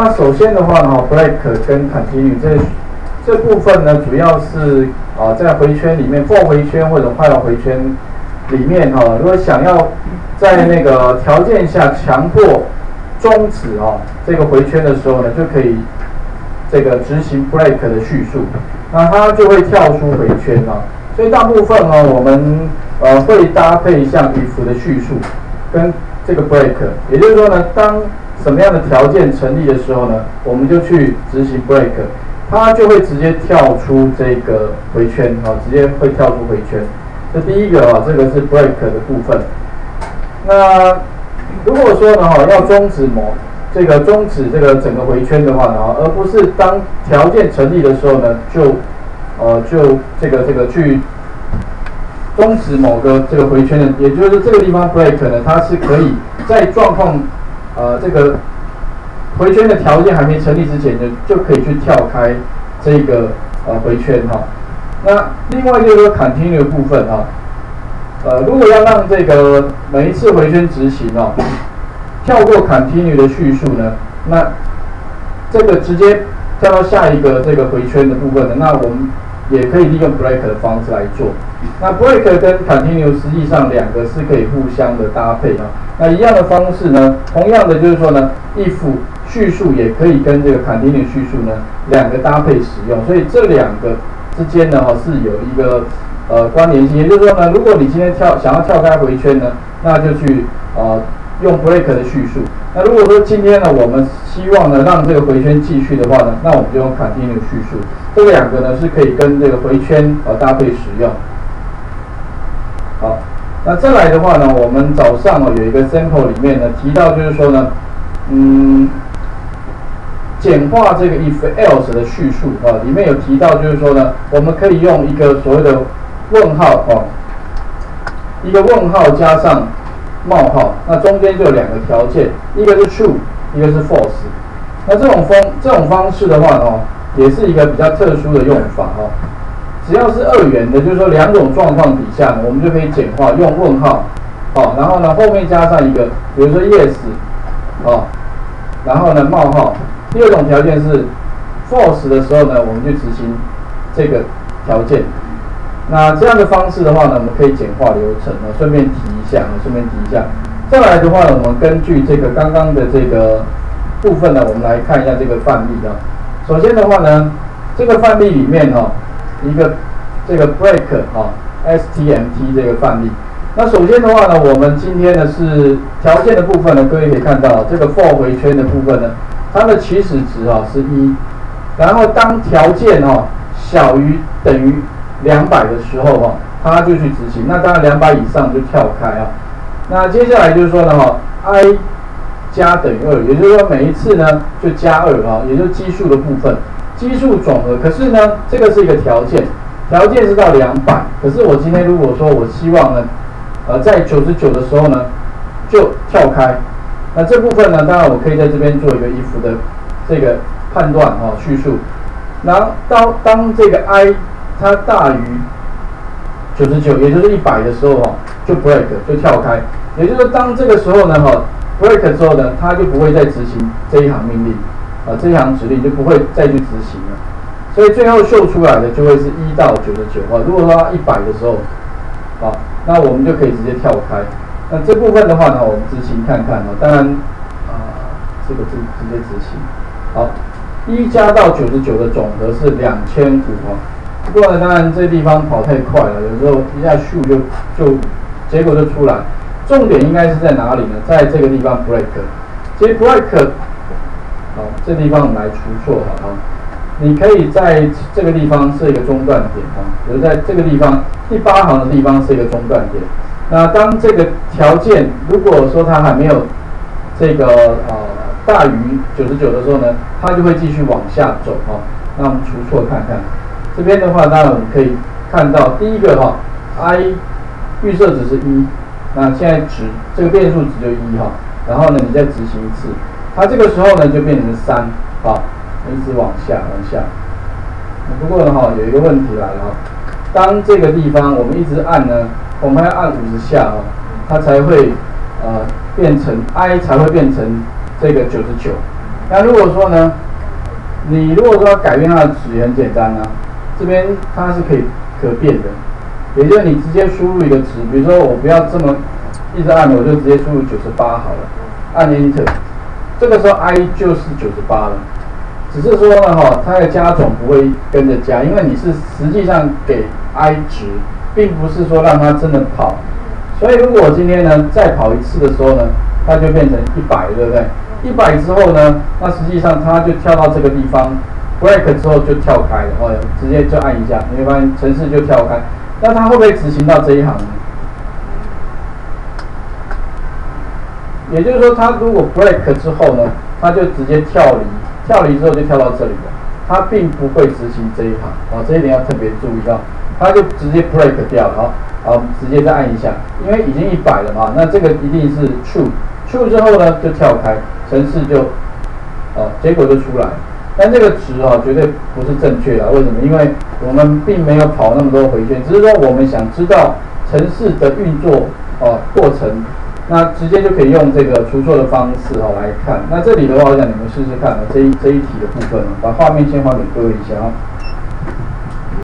那首先的话呢，break 跟 continue 这部分呢，主要是在回圈里面 ，for 回圈或者 while 回圈里面如果想要在那个条件下强迫终止这个回圈的时候呢，就可以这个执行 break 的叙述，那它就会跳出回圈所以大部分我们会搭配像 if 的叙述跟这个 break， 也就是说呢，当什么样的条件成立的时候呢，我们就去执行 break， 它就会直接跳出这个回圈直接会跳出回圈。这第一个这个是 break 的部分。那如果说呢要终止这个整个回圈的话呢，而不是当条件成立的时候呢，就这个去终止某个这个回圈的，也就是这个地方 break 呢，它是可以在状况这个回圈的条件还没成立之前呢，就可以去跳开这个回圈那另外就是说 continue 的部分如果要让这个每一次回圈执行跳过 continue 的叙述呢，那这个直接跳到下一个这个回圈的部分呢，那我们也可以利用 break 的方式来做。那 break 跟 continue 实际上两个是可以互相的搭配那一样的方式呢，同样的就是说呢 if 叙述也可以跟这个 continue 叙述呢两个搭配使用，所以这两个之间呢是有一个关联性，也就是说呢，如果你今天想要跳开回圈呢，那就去用 break 的叙述。那如果说今天呢，我们希望呢让这个回圈继续的话呢，那我们就用 continue 叙述。这两个呢是可以跟这个回圈搭配使用。好，那再来的话呢，我们早上有一个 sample 里面呢提到就是说呢，简化这个 if else 的叙述里面有提到就是说呢，我们可以用一个所谓的问号一个问号加上冒号，那中间就有两个条件，一个是 true， 一个是 false。那这种方式的话也是一个比较特殊的用法只要是二元的，就是说两种状况底下呢，我们就可以简化用问号然后呢后面加上一个，比如说 yes 然后呢冒号。第二种条件是 false 的时候呢，我们就执行这个条件。那这样的方式的话呢，我们可以简化流程顺便提一下再来的话呢，我们根据这个刚刚的这个部分呢，我们来看一下这个范例首先的话呢，这个范例里面一个这个 break STMT 这个范例。那首先的话呢，我们今天呢是条件的部分呢，各位可以看到这个 for 回圈的部分呢，它的起始值是1，然后当条件小于等于200的时候它就去执行。那当然200以上就跳开那接下来就是说呢i 加等于2，也就是说每一次呢就加2也就是基数的部分，基数总和。可是呢，这个是一个条件，条件是到200。可是我今天如果说我希望呢在99的时候呢就跳开，那这部分呢，当然我可以在这边做一个 if 的这个判断叙述。然后当这个 i 它大于99，也就是100的时候就 break 就跳开。也就是说，当这个时候呢break 之后呢，它就不会再执行这一行命令这一行指令就不会再去执行了。所以最后秀出来的就会是1到99如果说它100的时候那我们就可以直接跳开。那这部分的话呢，我们执行看看当然这个直接执行。好，1加到99的总和是2500不过呢，当然这地方跑太快了，有时候一下秀就结果就出来。重点应该是在哪里呢？在这个地方 break。其实 break 这地方我们来除错你可以在这个地方设一个中断点比如在这个地方第8行的地方设一个中断点。那当这个条件如果说它还没有这个大于99的时候呢，它就会继续往下走那我们除错看看。这边的话，当然我们可以看到第一个i 预设值是1，那现在值这个变数值就1然后呢你再执行一次，它这个时候呢就变成3一直往下。不过呢有一个问题来了当这个地方我们一直按呢，我们要按50下它才会变成 i 才会变成这个99。 那如果说呢，你如果说要改变它的值也很简单啊，这边它是可变的，也就是你直接输入一个值，比如说我不要这么一直按，我就直接输入98好了，按 Enter， 这个时候 I 就是98了。只是说呢，它的加总不会跟着加，因为你是实际上给 I 值，并不是说让它真的跑。所以如果我今天呢再跑一次的时候呢，它就变成100，对不对？100之后呢，那实际上它就跳到这个地方 ，break 之后就跳开了，直接就按一下，你会发现程式就跳开。那它会不会执行到这一行呢？也就是说，它如果 break 之后呢，它就直接跳离之后就跳到这里了，它并不会执行这一行，这一点要特别注意到，它就直接 break 掉了，好，直接再按一下，因为已经100了嘛，那这个一定是 true 之后呢就跳开，程式就，结果就出来，但这个值绝对不是正确的，为什么？因为我们并没有跑那么多回圈，只是说我们想知道程式的运作过程。那直接就可以用这个除错的方式来看。那这里的话，我想你们试试看这一题的部分把画面先还给各位一下